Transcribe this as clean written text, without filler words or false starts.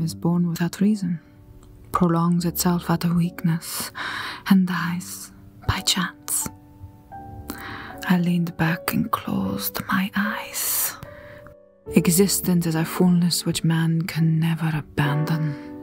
is born without reason, prolongs itself out of weakness, and dies by chance. I leaned back and closed my eyes. Existence is a fullness which man can never abandon.